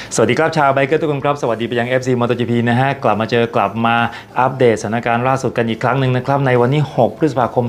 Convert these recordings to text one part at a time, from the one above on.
สวัสดีครับชาวไบเกอร์ทุกคนครับสวัสดีไปยัง FC MotoGP นะฮะกลับมาอัปเดตสถานการณ์ล่าสุดกันอีกครั้งหนึ่งนะครับในวันที่6พฤษภาคม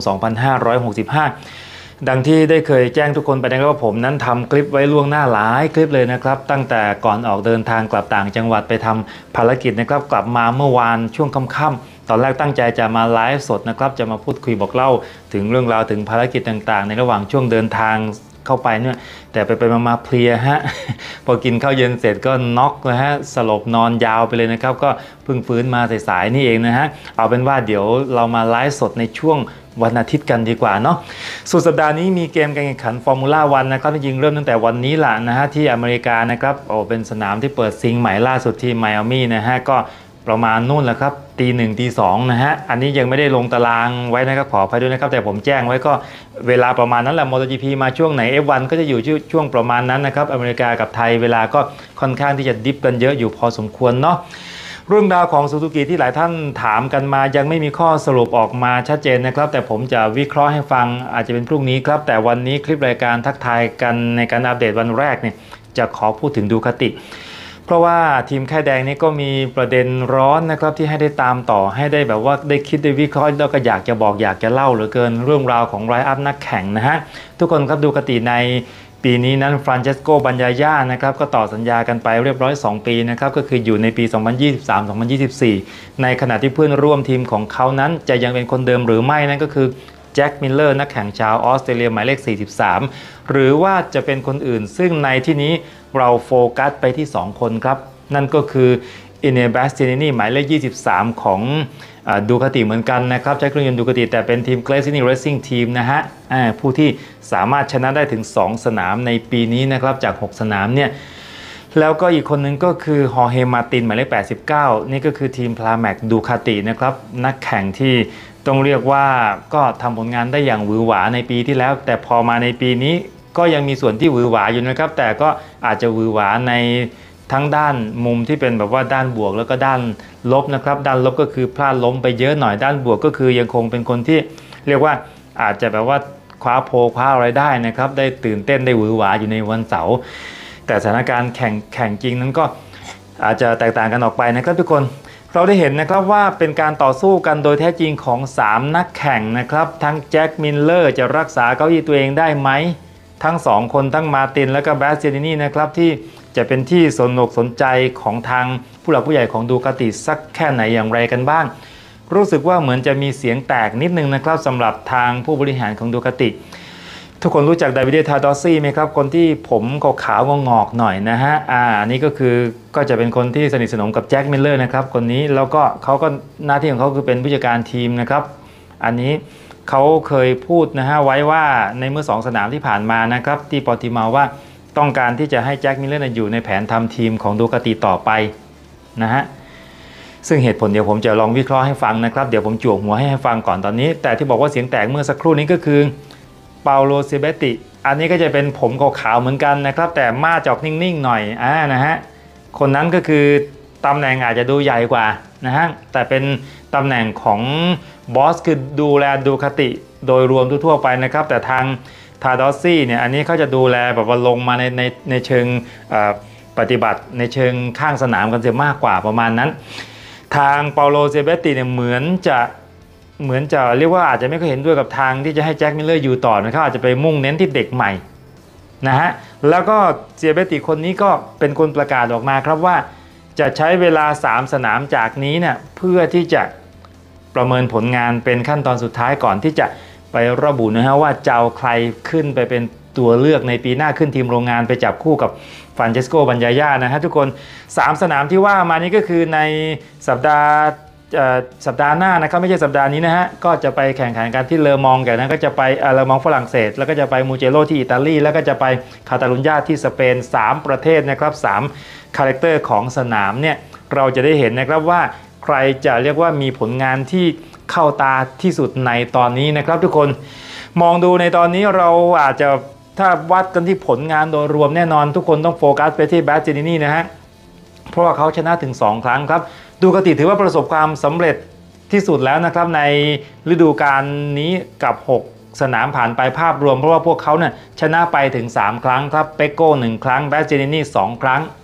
2565ดังที่ได้เคยแจ้งทุกคนไปนะครับว่าผมนั้นทำคลิปไว้ล่วงหน้าหลายคลิปเลยนะครับตั้งแต่ก่อนออกเดินทางกลับต่างจังหวัดไปทำภารกิจนะครับกลับมาเมื่อวานช่วงค่ำๆตอนแรกตั้งใจจะมาไลฟ์สดนะครับจะมาพูดคุยบอกเล่าถึงเรื่องราวถึงภารกิจต่างๆในระหว่างช่วงเดินทางเข้าไปเนี่ยแต่ไปมาเพลียฮะ พอกินข้าวเย็นเสร็จก็น็อกนะฮะสลบนอนยาวไปเลยนะครับก็เพิ่งฟื้นมาสายๆนี่เองนะฮะเอาเป็นว่าเดี๋ยวเรามาไลฟ์สดในช่วงวันอาทิตย์กันดีกว่าเนาะสุดสัปดาห์นี้มีเกมการแข่งขันฟอร์มูล่าวันนะครับจริงๆเริ่มตั้งแต่วันนี้แหละนะฮะที่อเมริกานะครับเป็นสนามที่เปิดซิงใหม่ล่าสุดที่ไมอามี่นะฮะก็ประมาณนู่นแหละครับตีหนึ่งตีสองนะฮะอันนี้ยังไม่ได้ลงตารางไว้นะครับขออภัยด้วยนะครับแต่ผมแจ้งไว้ก็เวลาประมาณนั้นแหละ MotoGP มาช่วงไหน F1 ก็จะอยู่ช่วงประมาณนั้นนะครับอเมริกากับไทยเวลาก็ค่อนข้างที่จะดิฟกันเยอะอยู่พอสมควรเนาะเรื่องราวของซูซูกิที่หลายท่านถามกันมายังไม่มีข้อสรุปออกมาชัดเจนนะครับแต่ผมจะวิเคราะห์ให้ฟังอาจจะเป็นพรุ่งนี้ครับแต่วันนี้คลิปรายการทักทายกันในการอัปเดตวันแรกเนี่ยจะขอพูดถึงดูคติเพราะว่าทีมค่ายแดงนี้ก็มีประเด็นร้อนนะครับที่ให้ได้ตามต่อให้ได้แบบว่าได้คิดได้วิเคราะห์แล้วก็อยากจะบอกอยากจะเล่าเหลือเกินเรื่องราวของไลน์อัพนักแข่งนะฮะทุกคนครับดูคติในปีนี้นั้นฟรานเชสโกบัญญาญ่านะครับก็ต่อสัญญากันไปเรียบร้อย2ปีนะครับก็คืออยู่ในปี 2023-2024 ในขณะที่เพื่อนร่วมทีมของเขานั้นจะยังเป็นคนเดิมหรือไม่นั่นก็คือแจ็คมิลเลอร์นักแข่งชาวออสเตรเลียหมายเลข43หรือว่าจะเป็นคนอื่นซึ่งในที่นี้เราโฟกัสไปที่2คนครับนั่นก็คืออินเนบัสตินีหมายเลข23ของดูคาติเหมือนกันนะครับใช้เครื่องยนต์ดูคาติแต่เป็นทีม Gresini Racing Team นะฮะผู้ที่สามารถชนะได้ถึง2สนามในปีนี้นะครับจาก6สนามเนี่ยแล้วก็อีกคนหนึ่งก็คือฮอร์เฮมาตินหมายเลข89นี่ก็คือทีมพลาแม็กดูคาตินะครับนักแข่งที่ต้องเรียกว่าก็ทำผลงานได้อย่างหวือหวาในปีที่แล้วแต่พอมาในปีนี้ก็ยังมีส่วนที่หวือหวาอยู่นะครับแต่ก็อาจจะหวือหวาในทั้งด้านมุมที่เป็นแบบว่าด้านบวกแล้วก็ด้านลบนะครับด้านลบก็คือพลาดล้มไปเยอะหน่อยด้านบวกก็คือยังคงเป็นคนที่เรียกว่าอาจจะแบบว่าคว้าโพคว้าอะไรได้นะครับได้ตื่นเต้นได้หวือหวาอยู่ในวันเสาร์แต่สถานการณ์แข่งจริงนั้นก็อาจจะแตกต่างกันออกไปนะครับทุกคนเราได้เห็นนะครับว่าเป็นการต่อสู้กันโดยแท้จริงของ3นักแข่งนะครับทั้งแจ็คมิลเลอร์จะรักษาเก้าอี้ตัวเองได้ไหมทั้ง2คนทั้งมาตินและก็แบสเซตินีนะครับที่จะเป็นที่สนใจของทางผู้หลักผู้ใหญ่ของดูคาติสักแค่ไหนอย่างไรกันบ้างรู้สึกว่าเหมือนจะมีเสียงแตกนิดนึงนะครับสำหรับทางผู้บริหารของดูคาติทุกคนรู้จักดาวิด ทาดอสซี่ไหมครับคนที่ผมขาวๆงอกๆหน่อยนะฮะนี่ก็คือก็จะเป็นคนที่สนิทสนมกับแจ็คมิลเลอร์นะครับคนนี้แล้วก็เขาก็หน้าที่ของเขาคือเป็นผู้จัดการทีมนะครับอันนี้เขาเคยพูดนะฮะไว้ว่าในเมื่อ2สนามที่ผ่านมานะครับที่ปอร์ติเมาว่าต้องการที่จะให้แจ็คมิลเลอร์อยู่ในแผนทำทีมของดูคาติต่อไปนะฮะซึ่งเหตุผลเดี๋ยวผมจะลองวิเคราะห์ให้ฟังนะครับเดี๋ยวผมจั่วหัวให้ฟังก่อนตอนนี้แต่ที่บอกว่าเสียงแตกเมื่อสักครู่นี้ก็คือเปาโลเซเบติอันนี้ก็จะเป็นผมขาวๆเหมือนกันนะครับแต่มาจอกนิ่งๆหน่อยนะฮะคนนั้นก็คือตำแหน่งอาจจะดูใหญ่กว่านะฮะแต่เป็นตำแหน่งของบอสคือดูแลดูคาติโดยรวมทั่วไปนะครับแต่ทางทาดอสซี่เนี่ยอันนี้เขาจะดูแลแบบว่าลงมาในเชิงปฏิบัติในเชิงข้างสนามกันจะมากกว่าประมาณนั้นทางเปาโลเซเบติเนี่ยเหมือนจะเรียกว่าอาจจะไม่ค่อยเห็นด้วยกับทางที่จะให้แจ็คมิลเลอร์อยู่ต่อนะครับอาจจะไปมุ่งเน้นที่เด็กใหม่นะฮะแล้วก็เซเบติคนนี้ก็เป็นคนประกาศออกมาครับว่าจะใช้เวลา3สนามจากนี้เนี่ยเพื่อที่จะประเมินผลงานเป็นขั้นตอนสุดท้ายก่อนที่จะไประบุนะฮะว่าจะเอาใครขึ้นไปเป็นตัวเลือกในปีหน้าขึ้นทีมโรงงานไปจับคู่กับฟรานเชสโกบัญญาญ่านะฮะทุกคน3สนามที่ว่ามานี้ก็คือในสัปดาห์หน้านะครับไม่ใช่สัปดาห์นี้นะฮะก็จะไปแข่งขันกันที่เลอมองกันนะก็จะไปเลอมองฝรั่งเศสแล้วก็จะไปมูเจโรที่อิตาลีแล้วก็จะไปคาตาลุญญาที่สเปน3ประเทศนะครับ3คาแรคเตอร์ของสนามเนี่ยเราจะได้เห็นนะครับว่าใครจะเรียกว่ามีผลงานที่เข้าตาที่สุดในตอนนี้นะครับทุกคนมองดูในตอนนี้เราอาจจะถ้าวัดกันที่ผลงานโดยรวมแน่นอนทุกคนต้องโฟกัสไปที่แบสเจนินีนะฮะเพราะว่าเขาชนะถึง2ครั้งครับดูคาติถือว่าประสบความสำเร็จที่สุดแล้วนะครับในฤดูกาลนี้กับ6สนามผ่านไปภาพรวมเพราะว่าพวกเขาเนี่ยชนะไปถึง3ครั้งครับเปโก้1ครั้งแบสเจนินี2ครั้ง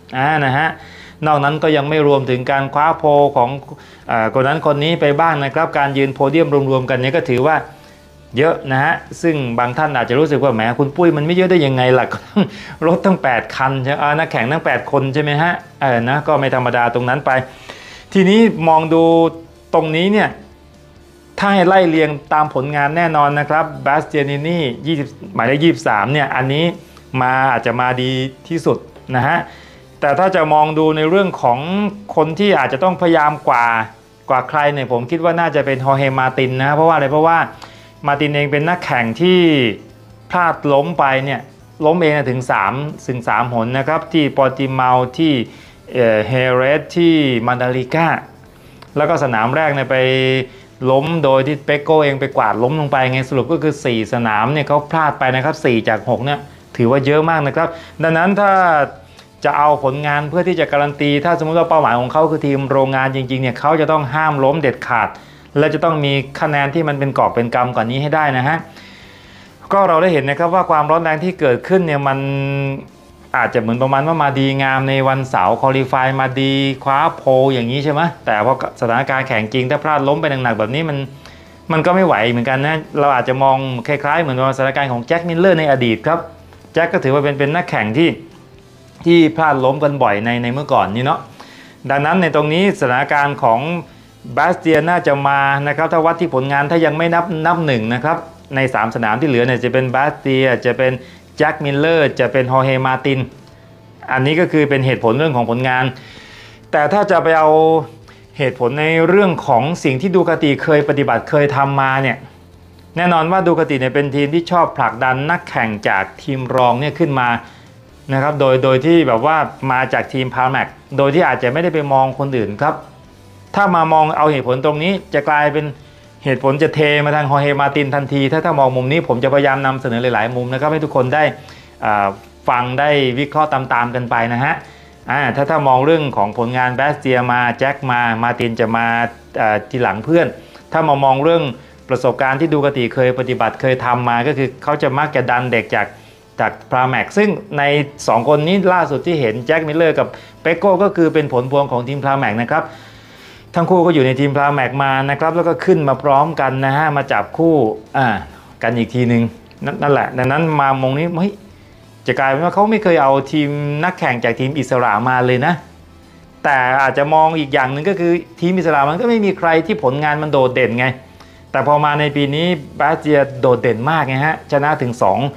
นะฮะนอกนั้นก็ยังไม่รวมถึงการคว้าโพลของคนนั้นคนนี้ไปบ้างนะครับการยืนโพเดียมรวมๆกันนี้ก็ถือว่าเยอะนะฮะซึ่งบางท่านอาจจะรู้สึกว่าแหมคุณปุ้ยมันไม่เยอะได้ยังไงล่ะก็รถตั้ง8คันใช่ไหมนักแข่งตั้ง8คนใช่ไหมฮะนะก็ไม่ธรรมดาตรงนั้นไปทีนี้มองดูตรงนี้เนี่ยถ้าให้ไล่เรียงตามผลงานแน่นอนนะครับบาสเตียนินี่หมายเลข23เนี่ยอันนี้มาอาจจะมาดีที่สุดนะฮะแต่ถ้าจะมองดูในเรื่องของคนที่อาจจะต้องพยายามกว่าใครเนี่ยผมคิดว่าน่าจะเป็นฮอร์เฮมาตินนะเพราะว่าอะไรเพราะว่ามาตินเองเป็นนักแข่งที่พลาดล้มไปเนี่ยล้มเองถึง3หนนะครับที่ปอร์ติเมาที่เฮเรสที่มันดาริก้าแล้วก็สนามแรกเนี่ยไปล้มโดยที่เปโก้เองไปกวาดล้มลงไปไงสรุปก็คือ4สนามเนี่ยเขาพลาดไปนะครับ4จาก6เนี่ยถือว่าเยอะมากนะครับดังนั้นถ้าจะเอาผลงานเพื่อที่จะการันตีถ้าสมมติว่าเป้าหมายของเขาคือทีมโรงงานจริงๆเนี่ยเขาจะต้องห้ามล้มเด็ดขาดและจะต้องมีคะแนนที่มันเป็นกอบเป็นกำกว่านี้ให้ได้นะฮะก็เราได้เห็นนะครับว่าความร้อนแรงที่เกิดขึ้นเนี่ยมันอาจจะเหมือนประมาณว่ามาดีงามในวันเสาร์คอลี่ฟายมาดีคว้าโพอย่างนี้ใช่ไหมแต่พอสถานการณ์แข่งจริงถ้าพลาดล้มไปหนักๆแบบนี้มันก็ไม่ไหวเหมือนกันนะเราอาจจะมองคล้ายๆเหมือนสถานการณ์ของแจ็คมิลเลอร์ในอดีตครับแจ็คก็ถือว่าเป็นนักแข่งที่พลาดล้มกันบ่อยในเมื่อก่อนนี้เนาะดังนั้นในตรงนี้สถานการณ์ของบาสเตียน่าจะมานะครับถ้าวัดที่ผลงานถ้ายังไม่นับหนึ่งนะครับใน3สนามที่เหลือเนี่ยจะเป็นบาสเตียจะเป็นแจ็คมิลเลอร์จะเป็นฮอร์เฮมาตินอันนี้ก็คือเป็นเหตุผลเรื่องของผลงานแต่ถ้าจะไปเอาเหตุผลในเรื่องของสิ่งที่ดูคาติเคยปฏิบัติเคยทำมาเนี่ยแน่นอนว่าดูคาติเนี่ยเป็นทีมที่ชอบผลักดันนักแข่งจากทีมรองเนี่ยขึ้นมานะครับโดยที่แบบว่ามาจากทีมพาแม็กโดยที่อาจจะไม่ได้ไปมองคนอื่นครับถ้ามามองเอาเหตุผลตรงนี้จะกลายเป็นเหตุผลจะเทมาทางฮอร์เฮมาตินทันทีถ้ามองมุมนี้ผมจะพยายามนำเสนอหลายๆมุมนะครับให้ทุกคนได้ฟังได้วิเคราะห์ตามๆกันไปนะฮะถ้ามองเรื่องของผลงานแบสเตียมาแจ็คมาตินจะมาทีหลังเพื่อนถ้ามามองเรื่องประสบการณ์ที่ดูคาติเคยปฏิบัติเคยทำมาก็คือเขาจะมักจะดันเด็กจากพราแม็กซึ่งใน2คนนี้ล่าสุดที่เห็นแจ็คมิลเลอร์กับเปโก้ก็คือเป็นผลพวงของทีมพราแม็กนะครับทั้งคู่ก็อยู่ในทีมพราแม็กมานะครับแล้วก็ขึ้นมาพร้อมกันนะฮะมาจับคู่กันอีกทีหนึ่งนั่นแหละดังนั้นมามองนี้จะกลายเป็นว่าเขาไม่เคยเอาทีมนักแข่งจากทีมอิสระมาเลยนะแต่อาจจะมองอีกอย่างหนึ่งก็คือทีมอิสระมันก็ไม่มีใครที่ผลงานมันโดดเด่นไงแต่พอมาในปีนี้บาสเตียโดดเด่นมากไงฮะชนะถึง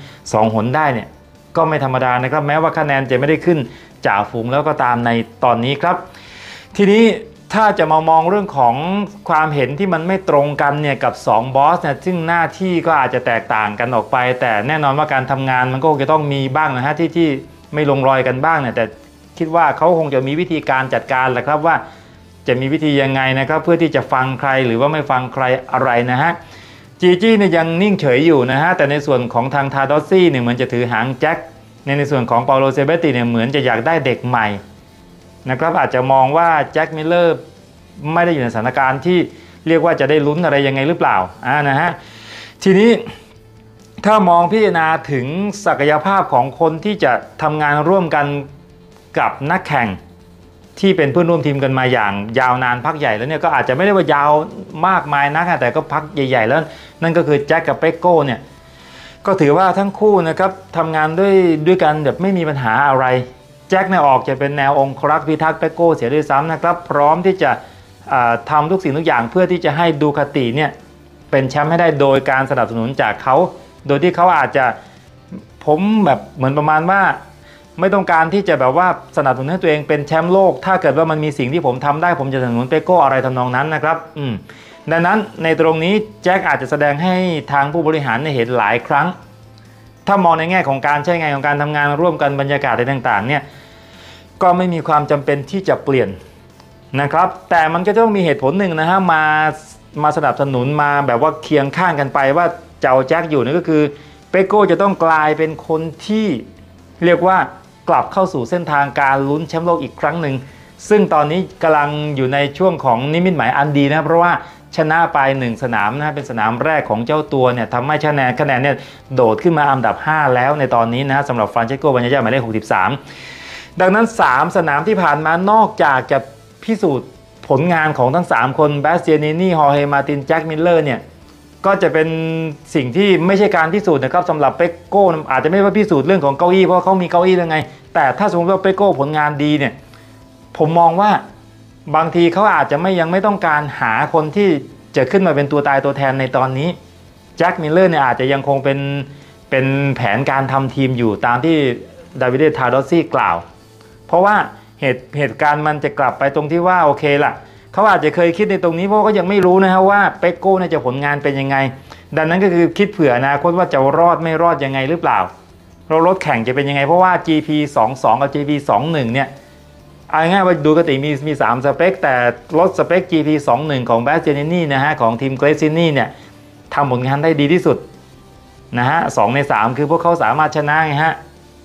2หนได้เนี่ยก็ไม่ธรรมดานะครับแม้ว่าคะแนนจะไม่ได้ขึ้นจ่าฝูงแล้วก็ตามในตอนนี้ครับทีนี้ถ้าจะมามองเรื่องของความเห็นที่มันไม่ตรงกันเนี่ยกับ2บอสเนี่ยซึ่งหน้าที่ก็อาจจะแตกต่างกันออกไปแต่แน่นอนว่าการทำงานมันก็คงจะต้องมีบ้างนะฮะที่ไม่ลงรอยกันบ้างเนี่ยแต่คิดว่าเขาคงจะมีวิธีการจัดการแหละครับว่าจะมีวิธียังไงนะครับเพื่อที่จะฟังใครหรือว่าไม่ฟังใครอะไรนะฮะจีจี้เนี่ยยังนิ่งเฉยอยู่นะฮะแต่ในส่วนของทางทาดอสซี่เนี่ยเหมือนจะถือหางแจ็คในส่วนของเปาโลเซเบติเนี่ยเหมือนจะอยากได้เด็กใหม่นะครับอาจจะมองว่าแจ็คมิลเลอร์ไม่ได้อยู่ในสถานการณ์ที่เรียกว่าจะได้ลุ้นอะไรยังไงหรือเปล่านะฮะทีนี้ถ้ามองพิจารณาถึงศักยภาพของคนที่จะทำงานร่วมกันกับนักแข่งที่เป็นเพื่อนร่วมทีมกันมาอย่างยาวนานพักใหญ่แล้วเนี่ยก็อาจจะไม่ได้ว่ายาวมากมายนักแต่ก็พักใหญ่ๆแล้วนั่นก็คือแจ็คกับเปโก้เนี่ยก็ถือว่าทั้งคู่นะครับทำงานด้วยกันแบบไม่มีปัญหาอะไรแจ็คเนี่ยออกจะเป็นแนวองครักษ์พิทักษ์เปโก้เสียด้วยซ้ำนะครับพร้อมที่จะทำทุกสิ่งทุกอย่างเพื่อที่จะให้ดูคาติเนี่ยเป็นแชมป์ให้ได้โดยการสนับสนุนจากเขาโดยที่เขาอาจจะผมแบบเหมือนประมาณว่าไม่ต้องการที่จะแบบว่าสนับสนุนให้ตัวเองเป็นแชมป์โลกถ้าเกิดว่ามันมีสิ่งที่ผมทำได้ผมจะสนับสนุนเปโก้อะไรทำนองนั้นนะครับดังนั้นในตรงนี้แจ็คอาจจะแสดงให้ทางผู้บริหารเห็นหลายครั้งถ้ามองในแง่ของการใช้งานของการทำงานร่วมกันบรรยากาศอะไรต่างๆเนี่ยก็ไม่มีความจำเป็นที่จะเปลี่ยนนะครับแต่มันก็ต้องมีเหตุผลหนึ่งนะฮะมาสนับสนุนมาแบบว่าเคียงข้างกันไปว่าเจ้าแจ็คอยู่นั่นก็คือเปโก้จะต้องกลายเป็นคนที่เรียกว่ากลับเข้าสู่เส้นทางการลุ้นแชมป์โลกอีกครั้งหนึ่งซึ่งตอนนี้กำลังอยู่ในช่วงของนิมิตหมายอันดีนะเพราะว่าชนะไป1สนามนะเป็นสนามแรกของเจ้าตัวเนี่ยทำให้คะแนนเนี่ยโดดขึ้นมาอันดับ5แล้วในตอนนี้นะสำหรับฟรานเชสโก บัญญาหมายเลข63 ดังนั้น3สนามที่ผ่านมานอกจากจะพิสูจน์ผลงานของทั้ง3คนแบสเตียนินี่ฮอร์เฮมาตินแจ็คมิลเลอร์เนี่ยก็จะเป็นสิ่งที่ไม่ใช่การพิสูจน์นะครับสำหรับเปโก้อาจจะไม่ว่าพิสูจน์เรื่องของเก้าอี้เพราะเขามีเก้าอี้ยังไงแต่ถ้าสมมติว่าเปโก้ผลงานดีเนี่ยผมมองว่าบางทีเขาอาจจะยังไม่ต้องการหาคนที่จะขึ้นมาเป็นตัวตายตัวแทนในตอนนี้แจ็คมิลเลอร์เนี่ยอาจจะยังคงเป็นแผนการทำทีมอยู่ตามที่ดาวิดทาดอสซี่กล่าวเพราะว่าเหตุการณ์มันจะกลับไปตรงที่ว่าโอเคล่ะเขาอาจจะเคยคิดในตรงนี้เพราะก็ยังไม่รู้นะฮะว่าเปโก้จะผลงานเป็นยังไงดังนั้นก็คือคิดเผื่ออนาคตว่าจะรอดไม่รอดยังไงหรือเปล่ารถแข่งจะเป็นยังไงเพราะว่า GP 22กับ GP 21เนี่ยเอาง่ายๆว่าดูปกติมี3สเปคแต่รถสเปค GP 21ของแบสเจเนนี่นะฮะของทีมเกรซินี่เนี่ยทำผลงานได้ดีที่สุดนะฮะ2ใน3คือพวกเขาสามารถชนะไงฮะ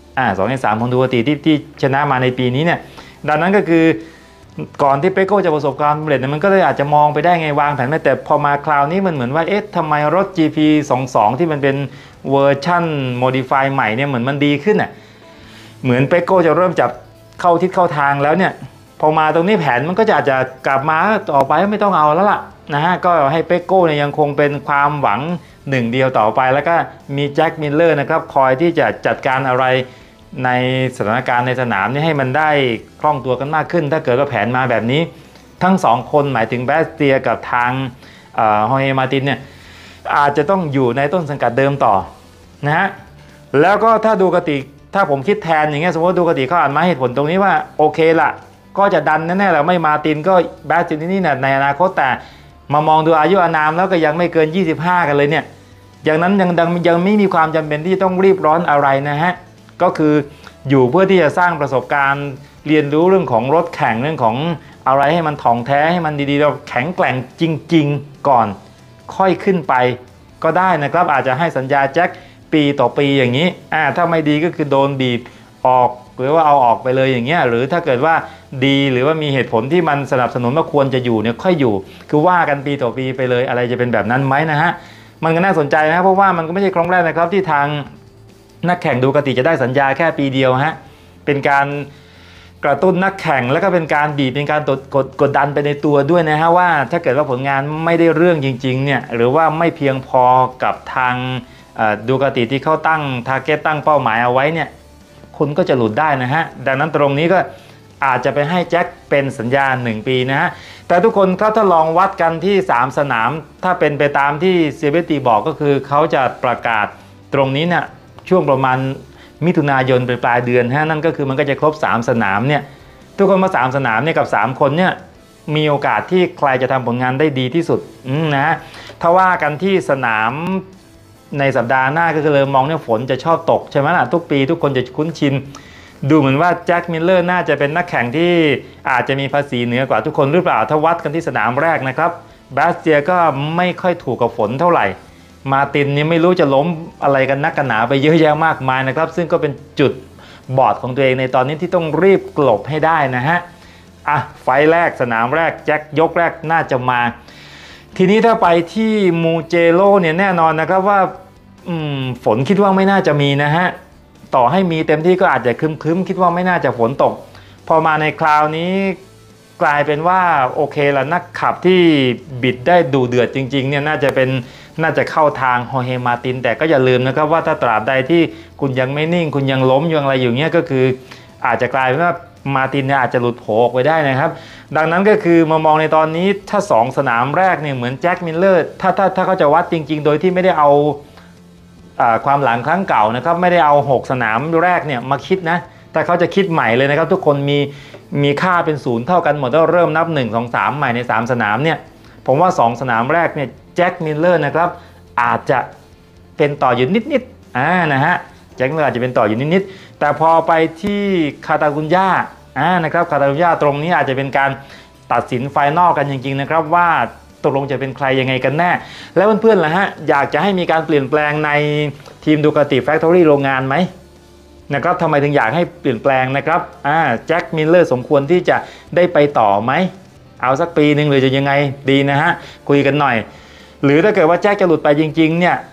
2ใน3ของดูปกติที่ชนะมาในปีนี้เนี่ยดังนั้นก็คือก่อนที่เปโก้จะประสบความสำเร็จมันก็เลยอาจจะมองไปได้ไงวางแผนไม่แต่พอมาคราวนี้มันเหมือนว่าเอ๊ะทำไมรถ GP 22ที่มันเป็นเวอร์ชั่นโมดิฟายใหม่เนี่ยเหมือนมันดีขึ้นอ่ะเหมือนเปโก้จะเริ่มจับเข้าทิศเข้าทางแล้วเนี่ยพอมาตรงนี้แผนมันก็จะอาจจะกลับมาต่อไปไม่ต้องเอาแล้วล่ะนะฮะก็ให้เปโก้เนี่ยยังคงเป็นความหวังหนึ่งเดียวต่อไปแล้วก็มีแจ็คมิลเลอร์นะครับคอยที่จะจัดการอะไรในสถานการณ์ในสนามนี่ให้มันได้คล่องตัวกันมากขึ้นถ้าเกิดว่าแผนมาแบบนี้ทั้ง2คนหมายถึงแบสเตียกับทางฮอร์เฮมาตินเนี่ยอาจจะต้องอยู่ในต้นสังกัดเดิมต่อนะฮะแล้วก็ถ้าดูกติถ้าผมคิดแทนอย่างเงี้ยสมมติดูกติเขาอ่านมาเหตุผลตรงนี้ว่าโอเคละก็จะดันแน่ๆแหละไม่มาตินก็แบสเตียนี่ในอนาคตแต่มามองดูอายุอานามแล้วก็ยังไม่เกิน25กันเลยเนี่ยอย่างนั้นยังไม่มีความจำเป็นที่ต้องรีบร้อนอะไรนะฮะก็คืออยู่เพื่อที่จะสร้างประสบการณ์เรียนรู้เรื่องของรถแข่งเรื่องของอะไรให้มันถ่องแท้ให้มันดีๆเราแข็งแกร่งจริงๆก่อนค่อยขึ้นไปก็ได้นะครับอาจจะให้สัญญาแจ็คปีต่อปีอย่างนี้ถ้าไม่ดีก็คือโดนบีบออกหรือว่าเอาออกไปเลยอย่างเงี้ยหรือถ้าเกิดว่าดีหรือว่ามีเหตุผลที่มันสนับสนุนว่าควรจะอยู่เนี่ยค่อยอยู่คือว่ากันปีต่อปีไปเลยอะไรจะเป็นแบบนั้นไหมนะฮะมันก็น่าสนใจนะเพราะว่ามันก็ไม่ใช่ครั้งแรกนะครับที่ทางนักแข่งดูกติจะได้สัญญาแค่ปีเดียวฮะเป็นการกระตุ้นนักแข่งแล้วก็เป็นการบีบเป็นการกดดันไปในตัวด้วยนะฮะว่าถ้าเกิดว่าผลงานไม่ได้เรื่องจริงๆเนี่ยหรือว่าไม่เพียงพอกับทางดูกติที่เขาตั้งทาร์เก็ตตั้งเป้าหมายเอาไว้เนี่ยคุณก็จะหลุดได้นะฮะดังนั้นตรงนี้ก็อาจจะไปให้แจ็คเป็นสัญญา1 ปีนะฮะแต่ทุกคนถ้าลองวัดกันที่3 สนามถ้าเป็นไปตามที่เซเบตีบอกก็คือเขาจะประกาศตรงนี้เนี่ยช่วงประมาณมิถุนายนปลายเดือนฮะนั่นก็คือมันก็จะครบ3 สนามเนี่ยทุกคนมา3 สนามเนี่ยกับ3 คนเนี่ยมีโอกาสที่ใครจะทำผลงานได้ดีที่สุดนะฮะถ้าว่ากันที่สนามในสัปดาห์หน้าก็คือเลยมองเนี่ยฝนจะชอบตกใช่ไหมล่ะทุกปีทุกคนจะคุ้นชินดูเหมือนว่าแจ็คมิลเลอร์น่าจะเป็นนักแข่งที่อาจจะมีภาษีเหนือกว่าทุกคนหรือเปล่าถ้าวัดกันที่สนามแรกนะครับบาสเตียก็ไม่ค่อยถูกกับฝนเท่าไหร่มาตินนี่ไม่รู้จะล้มอะไรกันนักกันหนาไปเยอะแยะมากมายนะครับซึ่งก็เป็นจุดบอดของตัวเองในตอนนี้ที่ต้องรีบกลบให้ได้นะฮะไฟแรกสนามแรกแจ็คยกแรกน่าจะมาทีนี้ถ้าไปที่มูเจโร่เนี่ยแน่นอนนะครับว่าฝนคิดว่าไม่น่าจะมีนะฮะต่อให้มีเต็มที่ก็อาจจะครึ้มคิดว่าไม่น่าจะฝนตกพอมาในคราวนี้กลายเป็นว่าโอเคละนักขับที่บิดได้ดูเดือดจริงๆเนี่ยน่าจะเข้าทางฮอร์เฮมาตินแต่ก็อย่าลืมนะครับว่าถ้าตราบใดที่คุณยังไม่นิ่งคุณยังล้มยังอะไรอยู่เงี้ยก็คืออาจจะกลายเป็นว่ามาตินเนี่ยอาจจะหลุดโผล่ออกไปได้นะครับดังนั้นก็คือมามองในตอนนี้ถ้า2 สนามแรกเนี่ยเหมือนแจ็คมิลเลอร์ถ้าเขาจะวัดจริงๆโดยที่ไม่ได้เอาความหลังครั้งเก่านะครับไม่ได้เอา6 สนามแรกเนี่ยมาคิดนะแต่เขาจะคิดใหม่เลยนะครับทุกคนมีค่าเป็น0เท่ากันหมดแล้วเริ่มนับ1 2 3ใหม่ใน3 สนามเนี่ยผมว่า2 สนามแรกเนี่ยแจ็คมิลเลอร์นะครับอาจจะเป็นต่ออยู่นิดๆนะฮะแจ็คมิลเลอร์อาจจะเป็นต่ออยู่นิดๆแต่พอไปที่คาตาลุญญานะครับคาตาลุญญาตรงนี้อาจจะเป็นการตัดสินไฟนอลกันจริงๆนะครับว่าตกลงจะเป็นใครยังไงกันแน่แล้วเพื่อนๆล่ะฮะอยากจะให้มีการเปลี่ยนแปลงในทีมดูคาติแฟคทอรี่โรงงานไหมนะครับทำไมถึงอยากให้เปลี่ยนแปลงนะครับแจ็คมิลเลอร์สมควรที่จะได้ไปต่อไหมเอาสักปีหนึ่งหรือจะยังไงดีนะฮะคุยกันหน่อยหรือถ้าเกิดว่าแจ็คจะหลุดไปจริงๆเนี่ย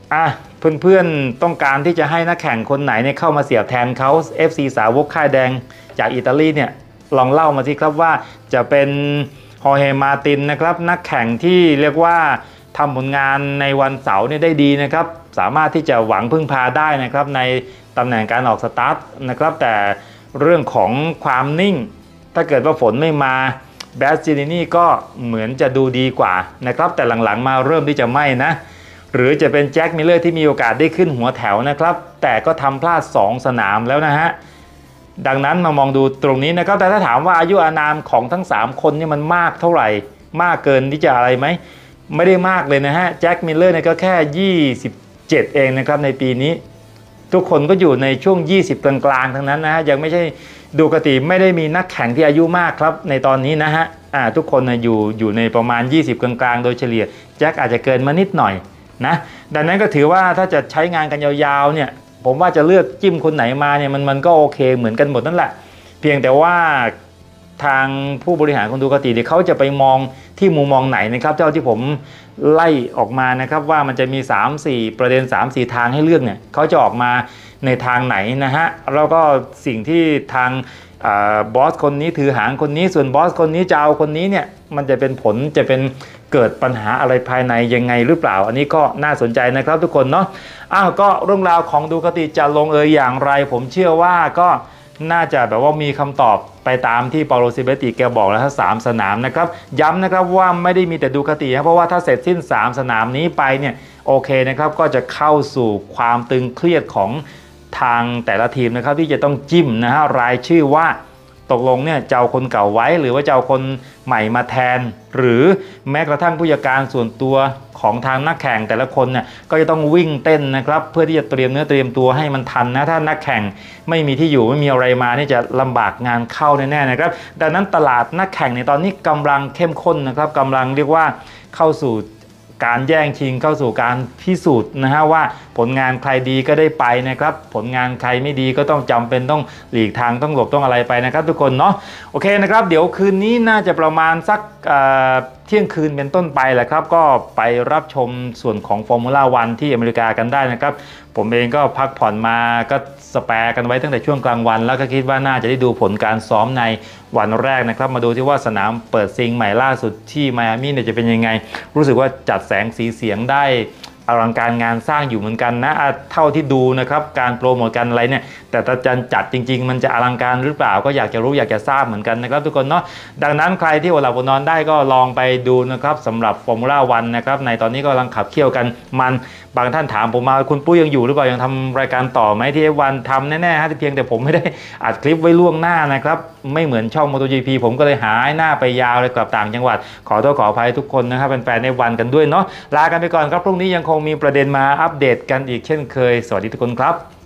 อ่ะเพื่อนๆต้องการที่จะให้นักแข่งคนไหนเนี่ยเข้ามาเสียบแทนเขา FC สาวกค่ายแดงจากอิตาลีเนี่ยลองเล่ามาสิครับว่าจะเป็นฮอร์เฮมาตินนะครับนักแข่งที่เรียกว่าทำผลงานในวันเสาร์เนี่ยได้ดีนะครับสามารถที่จะหวังพึ่งพาได้นะครับในตำแหน่งการออกสตาร์ทนะครับแต่เรื่องของความนิ่งถ้าเกิดว่าฝนไม่มาแบสจินินี่ก็เหมือนจะดูดีกว่านะครับแต่หลังๆมาเริ่มที่จะไม่นะหรือจะเป็นแจ็คมิลเลอร์ที่มีโอกาสได้ขึ้นหัวแถวนะครับแต่ก็ทำพลาด2สนามแล้วนะฮะดังนั้นมามองดูตรงนี้นะครับแต่ถ้าถามว่าอายุอานามของทั้ง3คนนี่มันมากเท่าไหร่มากเกินที่จะอะไรไหมไม่ได้มากเลยนะฮะแจ็คมิลเลอร์เนี่ยก็แค่27เองนะครับในปีนี้ทุกคนก็อยู่ในช่วง20กลางๆทั้งนั้นนะฮะยังไม่ใช่ดูกติไม่ได้มีนักแข่งที่อายุมากครับในตอนนี้นะฮะทุกคนอยู่ในประมาณ20กลางๆโดยเฉลี่ยแจ็คอาจจะเกินมานิดหน่อยนะดังนั้นก็ถือว่าถ้าจะใช้งานกันยาวๆเนี่ยผมว่าจะเลือกจิ้มคนไหนมาเนี่ยมันก็โอเคเหมือนกันหมดนั่นแหละเพียงแต่ว่าทางผู้บริหารของดูคาติเขาจะไปมองที่มุมมองไหนนะครับเจ้าที่ผมไล่ออกมานะครับว่ามันจะมี 3-4 ประเด็น 3-4 ทางให้เลือกเนี่ยเขาจะออกมาในทางไหนนะฮะแล้วก็สิ่งที่ทางบอสคนนี้ถือหางคนนี้ส่วนบอสคนนี้จะเอาคนนี้เนี่ยมันจะเป็นผลจะเป็นเกิดปัญหาอะไรภายในยังไงหรือเปล่าอันนี้ก็น่าสนใจนะครับทุกคนเนาะก็เรื่องราวของดูคาติจะลงเอยอย่างไรผมเชื่อว่าก็น่าจะแบบว่ามีคำตอบไปตามที่เปาโลซิเบติแกบอกแล้วถ้า3สนามนะครับย้ำนะครับว่าไม่ได้มีแต่ดูคาติเพราะว่าถ้าเสร็จสิ้น3สนามนี้ไปเนี่ยโอเคนะครับก็จะเข้าสู่ความตึงเครียดของทางแต่ละทีมนะครับที่จะต้องจิ้มนะฮะรายชื่อว่าตกลงเนี่ยจะเอาคนเก่าไว้หรือว่าจะเอาคนใหม่มาแทนหรือแม้กระทั่งผู้จัดการส่วนตัวของทางนักแข่งแต่ละคนเนี่ยก็จะต้องวิ่งเต้นนะครับเพื่อที่จะเตรียมเนื้อเตรียมตัวให้มันทันนะถ้านักแข่งไม่มีที่อยู่ไม่มีอะไรมานี่จะลำบากงานเข้าแน่ๆนะครับดังนั้นตลาดนักแข่งในตอนนี้กำลังเข้มข้นนะครับกำลังเรียกว่าเข้าสู่การแย่งชิงเข้าสู่การพิสูจน์นะฮะว่าผลงานใครดีก็ได้ไปนะครับผลงานใครไม่ดีก็ต้องจำเป็นต้องหลีกทางต้องหลบต้องอะไรไปนะครับทุกคนเนาะโอเคนะครับเดี๋ยวคืนนี้น่าจะประมาณสักเที่ยงคืนเป็นต้นไปแหละครับก็ไปรับชมส่วนของฟอร์มูล่าวันที่อเมริกากันได้นะครับผมเองก็พักผ่อนมาก็สแปร์กันไว้ตั้งแต่ช่วงกลางวันแล้วก็คิดว่าน่าจะได้ดูผลการซ้อมในวันแรกนะครับมาดูที่ว่าสนามเปิดซิงใหม่ล่าสุดที่ไมอามี่เนี่ยจะเป็นยังไงรู้สึกว่าจัดแสงสีเสียงได้อลังการงานสร้างอยู่เหมือนกันนะเท่าที่ดูนะครับการโปรโมทกันอะไรเนี่ยแต่ถ้าจะจัดจริงๆมันจะอลังการหรือเปล่าก็อยากจะรู้อยากจะทราบเหมือนกันนะครับทุกคนเนาะดังนั้นใครที่อดหลับอดนอนได้ก็ลองไปดูนะครับสำหรับฟอร์มูล่าวันนะครับในตอนนี้ก็กำลังขับเคี่ยวกันมันบางท่านถามผมมาคุณปุ้ยยังอยู่หรือเปล่ายังทำรายการต่อไหมที่วันทำแน่ๆฮะเพียงแต่ผมไม่ได้อัดคลิปไว้ล่วงหน้านะครับไม่เหมือนช่อง MotoGP ผมก็เลยหายหน้าไปยาวเลยกลับต่างจังหวัดขอโทษขออภัยทุกคนนะครับเป็นแฟนในวันกันด้วยเนาะลากันไปก่อนครับพรุ่งนี้ยังคงมีประเด็นมาอัปเดตกันอีกเช่นเคยสวัสดีทุกคนครับ